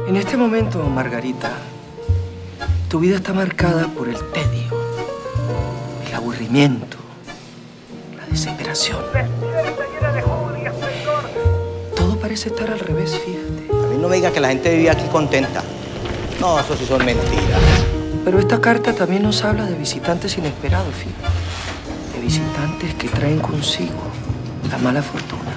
En este momento, Margarita, tu vida está marcada por el tedio, el aburrimiento, la desesperación. Todo parece estar al revés, fíjate. A mí no me diga que la gente vivía aquí contenta. No, eso sí son mentiras. Pero esta carta también nos habla de visitantes inesperados, fíjate. De visitantes que traen consigo la mala fortuna.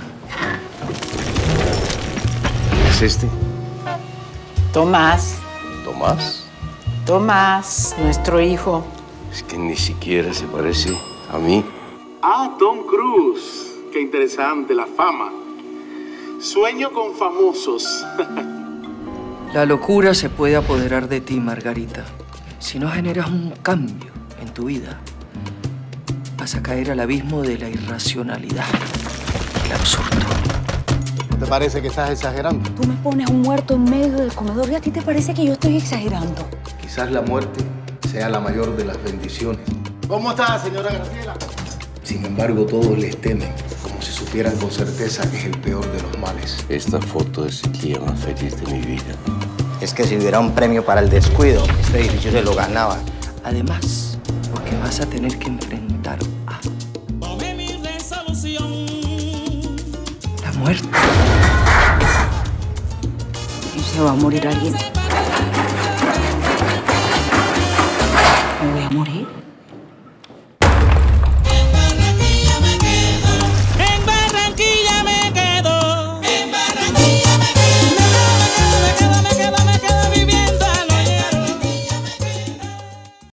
¿Quién es este? Tomás. ¿Tomás? Tomás, nuestro hijo. Es que ni siquiera se parece a mí. Ah, Tom Cruise. Qué interesante, la fama. Sueño con famosos. La locura se puede apoderar de ti, Margarita. Si no generas un cambio en tu vida, vas a caer al abismo de la irracionalidad, el absurdo. ¿Te parece que estás exagerando? Tú me pones un muerto en medio del comedor y a ti te parece que yo estoy exagerando. Quizás la muerte sea la mayor de las bendiciones. ¿Cómo está, señora Graciela? Sin embargo, todos les temen, como si supieran con certeza que es el peor de los males. Esta foto es el día más feliz de mi vida. Es que si hubiera un premio para el descuido, este edificio se lo ganaba. Además, porque vas a tener que enfrentar a la muerte. Y se va a morir alguien. ¿Me voy a morir?